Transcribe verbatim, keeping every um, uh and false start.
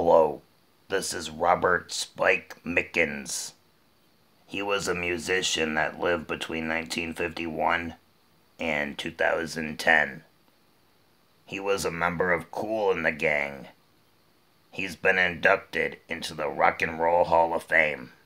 Hello, this is Robert Spike Mickens. He was a musician that lived between nineteen fifty-one and two thousand ten. He was a member of Kool and the Gang. He's been inducted into the Rock and Roll Hall of Fame.